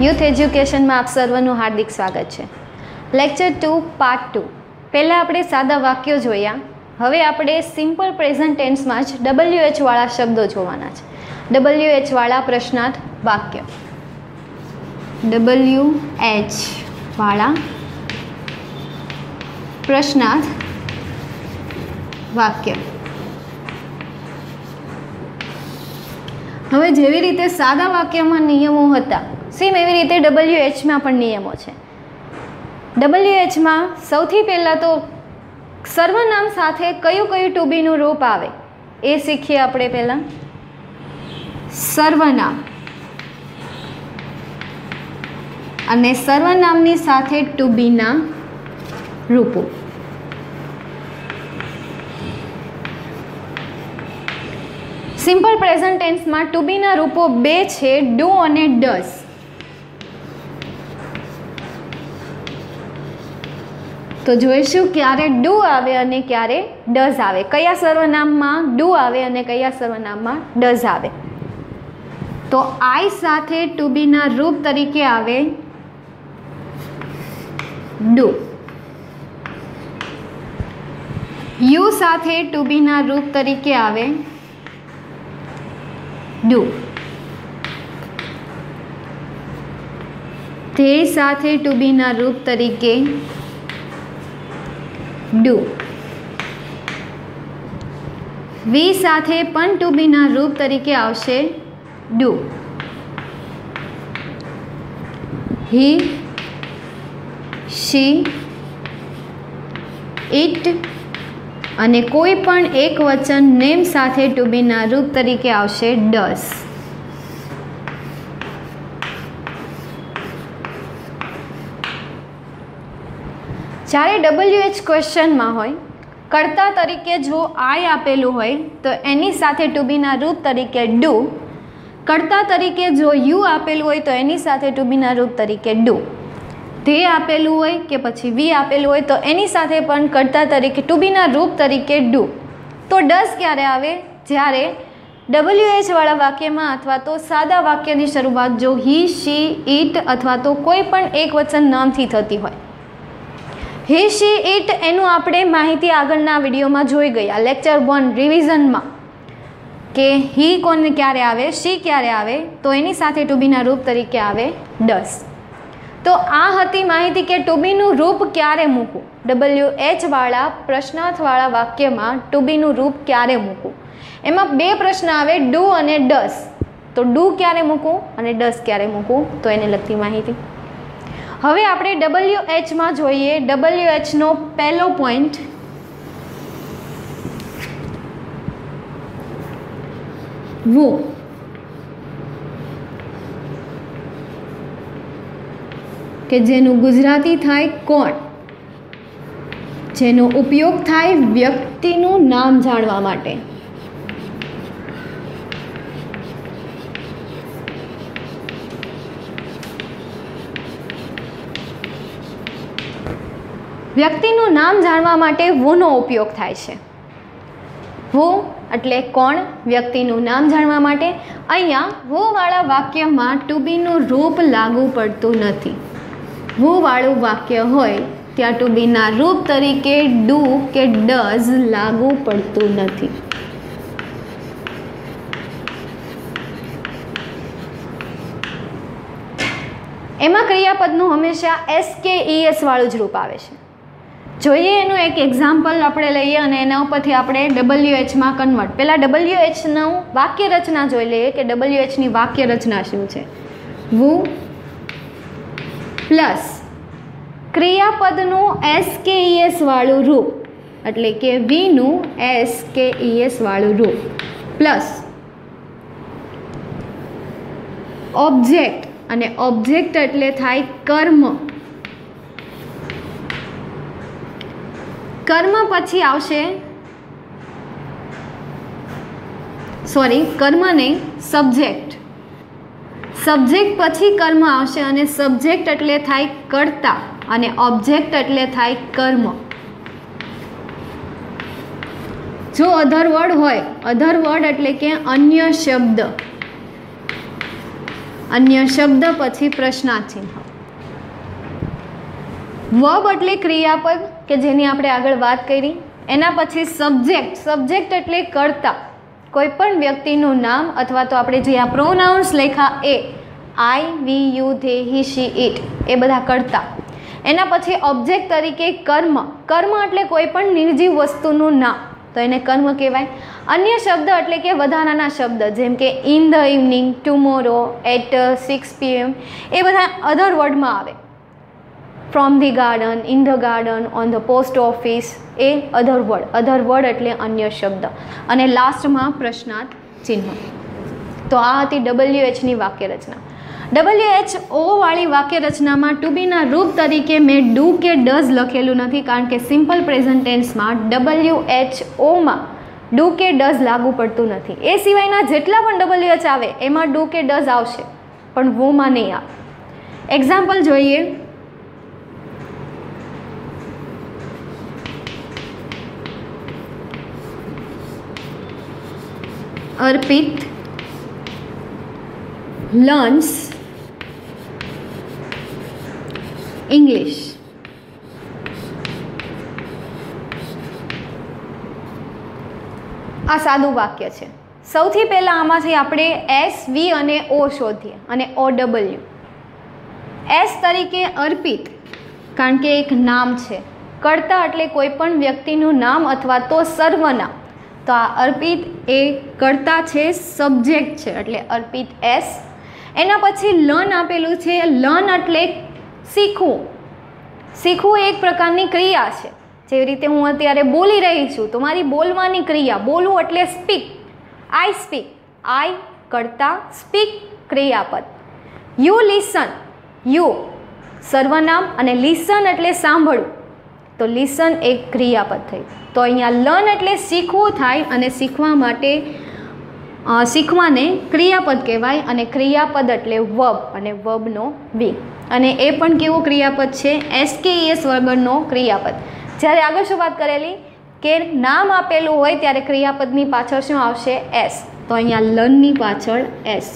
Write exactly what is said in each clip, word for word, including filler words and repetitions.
Youth એજ્યુકેશનમાં આપ સર્વનું હાર્દિક સ્વાગત છે. Lecture two part two. પહેલાં આપણે સાદા વાક્યો જોયા. હવે આપણે સિમ્પલ પ્રેઝન્ટ ટેન્સમાં જ ડબલ્યુ એચ વાળા શબ્દો જોવાના છે. ડબલ્યુ એચ વાળા પ્રશ્નાર્થ વાક્ય. ડબલ્યુ એચ વાળા પ્રશ્નાર્થ વાક્ય. હવે જેવી રીતે સાદા વાક્યમાં નિયમો હતા સેમ એવી રીતે ડબલ્યુ એચમાં પણ નિયમો છે. ડબલ્યુ એચમાં સૌથી પહેલાં તો સર્વનામ સાથે કયું કયું ટુ બીનું રૂપ આવે એ શીખીએ આપણે. પહેલાં સર્વનામ અને સર્વનામની સાથે ટુ બીના રૂપો. સિમ્પલ પ્રેઝન્ટ ટેન્સમાં ટુ બીના રૂપો બે છે, ડુ અને ડઝ. તો જોઈશું ક્યારે ડુ આવે અને ક્યારે ડઝ આવે, કયા સર્વનામમાં ડુ આવે અને કયા સર્વનામમાં ડઝ આવે. તો આઈ સાથે ટુ બીના રૂપ તરીકે આવે ડુ. યુ સાથે ટુ બીના રૂપ તરીકે આવે ડુ. ધે સાથે ટુ બીના રૂપ તરીકે ડુ. વી સાથે પણ ટુ બીના રૂપ તરીકે આવશે ડુ. હી, શી, ઇટ અને કોઈ પણ એક વચન નેમ સાથે ટુ બીના રૂપ તરીકે આવશે ડઝ. જ્યારે ડબલ્યુ એચ ક્વેશ્ચનમાં હોય, કર્તા તરીકે જો આઈ આપેલું હોય તો એની સાથે ટુ બીના રૂપ તરીકે ડુ. કર્તા તરીકે જો યુ આપેલું હોય તો એની સાથે ટુ બીના રૂપ તરીકે ડુ. ધે આપેલું હોય કે પછી વી આપેલું હોય તો એની સાથે પણ કર્તા તરીકે ટુ બીના રૂપ તરીકે ડુ. તો ડઝ ક્યારે આવે? જ્યારે ડબલ્યુ એચ વાળા વાક્યમાં અથવા તો સાદા વાક્યની શરૂઆત જો હી, શી, ઇટ અથવા તો કોઈ પણ એક વચન નામથી થતી હોય. હી, શી, ઇટ એનું આપણે માહિતી આગળના વિડીયોમાં જોઈ ગયા, લેક્ચર વન રિવિઝનમાં, કે હી કોને ક્યારે આવે, શી ક્યારે આવે, તો એની સાથે ટુ બીના રૂપ તરીકે આવે ડઝ. તો આ હતી માહિતી કે ટુ બીનું રૂપ ક્યારે મૂકવું. ડબલ્યુ એચ વાળા પ્રશ્નાર્થવાળા વાક્યમાં ટુ બીનું રૂપ ક્યારે મૂકવું. એમાં બે પ્રશ્ન આવે, ડુ અને ડઝ. તો ડુ ક્યારે મૂકવું અને ડઝ ક્યારે મૂકવું, તો એને લગતી માહિતી. હવે આપણે ડબલ્યુ એચમાં જોઈએ. ડબલ્યુ એચનો પહેલો પોઈન્ટ વો. કે જેનું ગુજરાતી થાય કોણ, જેનો ઉપયોગ થાય વ્યક્તિનું નામ જાણવા માટે. વ્યક્તિનું નામ જાણવા માટે વોનો ઉપયોગ થાય છે. વો એટલે કોણ, વ્યક્તિનું નામ જાણવા માટે. અહીંયા વો વાળા વાક્યમાં ટુ બીનું રૂપ લાગુ પડતું નથી. વો વાળું વાક્ય હોય ત્યાં ટુ બીના રૂપ તરીકે ડુ કે ડઝ લાગુ પડતું નથી. એમાં ક્રિયાપદનું હંમેશા એસ કે ઈ એસ વાળું જ રૂપ આવે છે. જોઈએ એનું એક એક્ઝામ્પલ આપણે લઈએ અને એના ઉપરથી આપણે ડબલ્યુ એચમાં કન્વર્ટ. પહેલાં ડબલ્યુ એચનું વાક્ય રચના જોઈ લઈએ કે ડબલ્યુ એચની વાક્ય રચના શું છે. વુ પ્લસ ક્રિયાપદનું એસ કે ઈ એસ વાળું રૂપ એટલે કે વીનું એસ કે ઈ એસ વાળું રૂપ પ્લસ ઓબ્જેક્ટ, અને ઓબ્જેક્ટ એટલે થાય કર્મ. કર્મ પછી આવશે, સોરી કર્મ નહીં, સબ્જેક્ટ. સબ્જેક્ટ પછી કર્મ આવશે અને સબ્જેક્ટ એટલે થાય કર્તા અને ઓબ્જેક્ટ એટલે થાય કર્મ. જો અધર વર્ડ હોય, અધર વર્ડ એટલે કે અન્ય શબ્દ, अन्य शब्द पछी प्रश्नार्थ चिन्ह। वर्ब एटले क्रियापद के जेनी आपणे आगळ वात करी। एना पछी सब्जेक्ट। सब्जेक्ट एटले कर्ता, कोईपण व्यक्तिनुं नाम अथवा तो आपणे जे आ प्रोनाउन्स लख्या ए I we you they he she it ए बधा कर्ता। एना पछी ऑब्जेक्ट तरीके कर्म। कर्म एटले कोईपण निर्जीव वस्तुनुं नाम, तो एने कर्म कहेवाय। अन्य शब्द एटले के वधाराना शब्द, जेम के in the evening, tomorrow, at six P M ए बधा अधर वर्ड में आवे। फ्रॉम धी garden, in the garden, on the post office ए अधर वर्ड। अधर वर्ड एटले अन्य शब्द। अने लास्ट में प्रश्नार्थ चिन्ह। तो आ हती डबल्यू एच नी वाक्य रचना। डबल्यू एच ओ वाली वाक्य रचना में टू बी ना रूप तरीके में डू के डज लखेलू नहीं, कारण के सिंपल प्रेजेंट टेन्स में डबल्यू एच ओ में डू के डज लागू पड़तुं नथी। ए सिवायना जेटला पण डबल्यू एच आवे एमां डू के डज आवशे, पण वो में नहीं आवे। एक्जाम्पल जोईए। अर्पित लर्न्स इंग्लिश। आ सादुं वाक्य है। सौथी पहला आमांथी आपणे एस वी अने ओ शोधीए अने ओ डबल्यू। एस तरीके अर्पित, कारण के एक नाम है। कर्ता एटले कोईपण व्यक्तिनुं नाम अथवा तो सर्वनाम। तो आ अर्पित ए कर्ता है, सब्जेक्ट है एटले अर्पित एस। एना पछी लर्न आपेलुं छे। लर्न एटले शीखવું। शीखવું एक प्रकारनी क्रिया है। जेवी रीते हूँ अत्यारे बोली रही छूँ तो मारी बोलवानी क्रिया। बोलवुं एटले स्पीक। I speak. आई कर्ता, स्पीक क्रियापद। You listen. यू सर्वनाम अने लिसन एटले सांभळવું, तो लिसन एक क्रियापद थई। तो अहींया लर्न एटले शीखવું थाय अने शीखवा माटे शीखवाने क्रियापद कहेवाय अने क्रियापद एटले वर्ब अने वर्बनो वी। अने ए पण केवो क्रियापद छे? एस के एस वगरनो क्रियापद। ज्यारे आगळ शुं वात करेली के नाम आपेलुं होय त्यारे क्रियापदनी पाछळ शुं आवशे? एस। तो अहींया लर्ननी पाछळ एस।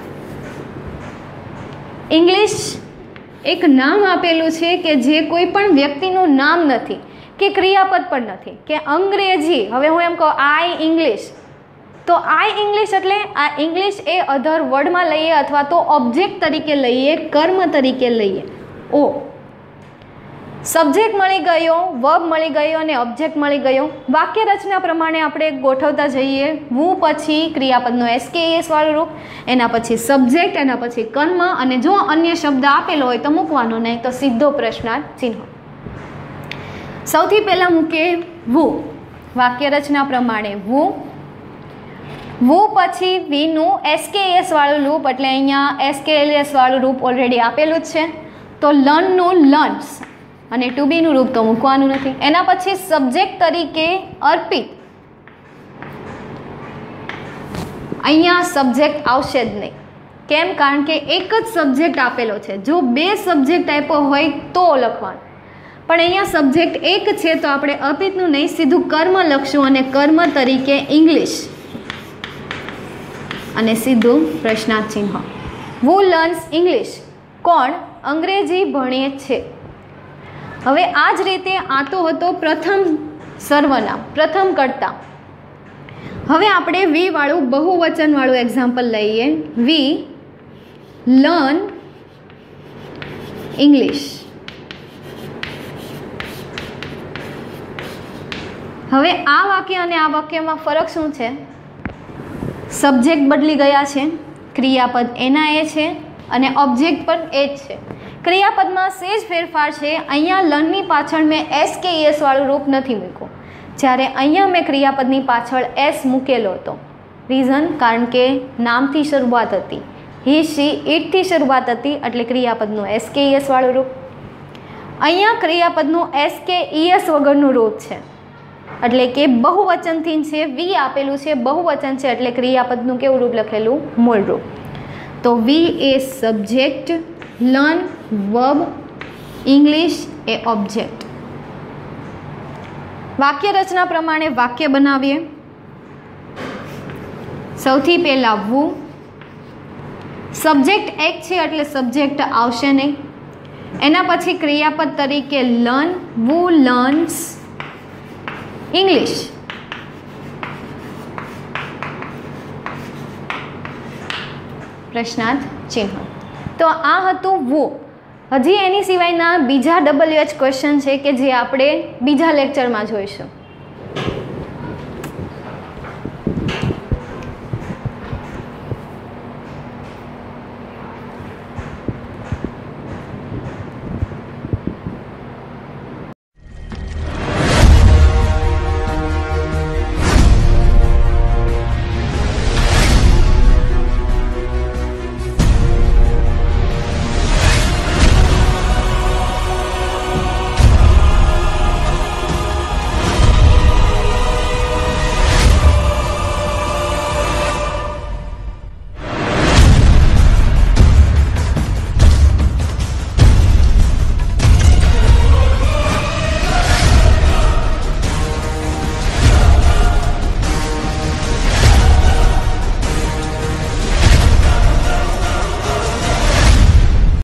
इंग्लिश एक नाम आपेलुं छे के जे कोई पण व्यक्तिनुं नाम नथी के क्रियापद पण नथी। के अंग्रेजी, हवे हुं एम कहूं आई इंग्लिश, तो आई इंग्लिश एटले आ इंग्लिश ए अधर वर्ड में लईए अथवा तो ऑब्जेक्ट तरीके लईए, कर्म तरीके लईए। ओ सब्जेक्ट मळी गयो, वर्ब मळी गयो अने ऑब्जेक्ट मळी गयो। वाक्य रचना प्रमाणे आपणे गोठवता जईए। वो पछी क्रियापदनो एस के एस वाळुं रूप, एना पछी सब्जेक्ट, एना पछी कर्म, अने जो अन्य शब्द आपेलो होय तो मूकवानो, नहीं तो सीधो प्रश्नार्थ चिन्ह। सौथी पहेला मूके वो। वाक्य रचना प्रमाणे वो। वो पछी वी नु एस के एस वाळुं रूप, एटले अहींया एस के एस वाळुं रूप ऑलरेडी आपेलुं ज छे। तो लर्न नु लर्न्स अने टू बी नु रूप तो मूकवानुं नथी। एना पछी सब्जेक्ट तरीके अर्पित, अहींया सब्जेक्ट आवशे ज नहीं। केम? कारण के एक ज सब्जेक्ट आपेलो छे। जो बे सब्जेक्ट आप्यो होय तो लखवानुं, पण अहींया सब्जेक्ट एक छे तो आपणे अर्पितनुं नहीं, सीधुं कर्म लखशुं अने कर्म तरीके इंग्लिश अने सीधु प्रश्नार्थ चिन्ह। वो लर्न्स इंग्लिश। कोण? अंग्रेजी भणे छे। हवे आज रीते आ तो हतो प्रथम सर्वनाम, प्रथम कर्ता। हवे आपणे वी वाळुं बहुवचन वाळुं एक्जाम्पल लईए। We learn English. हवे आ वाक्य अने आ वाक्यमां फरक शुं छे? सब्जेक्ट बदली गया है, क्रियापद एना ए छे अने ऑब्जेक्ट पण ए ज छे। क्रियापद में सेज फेरफार है। अहींया लर्ननी पाछळ में एस के एस वाळुं रूप नहीं मूक्युं, ज्यारे अहींया मैं क्रियापदनी पाछळ एस मूकेलो हतो। रीजन? कारण के नाम थी शरूआत हती। ही शी इट थी शरूआत हती एटले क्रियापदनुं एस के एस वाळुं रूप। अहींया क्रियापदनुं एस के एस वगरनुं रूप छे, एटले के बहुवचन थी छे। वी आपेलू छे, बहुवचन छे एटले क्रियापदनुं केवुं रूप लखेलुं? मूळ रूप। तो वी ए सब्जेक्ट, लर्न वर्ब, इंग्लिश ए ऑब्जेक्ट। वाक्य रचना प्रमाणे वाक्य बनावीए। सौथी पहेला वो સબ્જેક્ટ એક છે એટલે સબ્જેક્ટ આવશે નહીં. એના પછી ક્રિયાપદ તરીકે લર્ન, વુ લર્ન્સ ઇંગ્લિશ. પ્રશ્નાર્થ ચિહ્ન. તો આ હતું વુ. હજી એની સિવાયના બીજા ડબલ્યુ એચ ક્વેશ્ચન છે કે જે આપણે બીજા લેક્ચરમાં જોઈશું.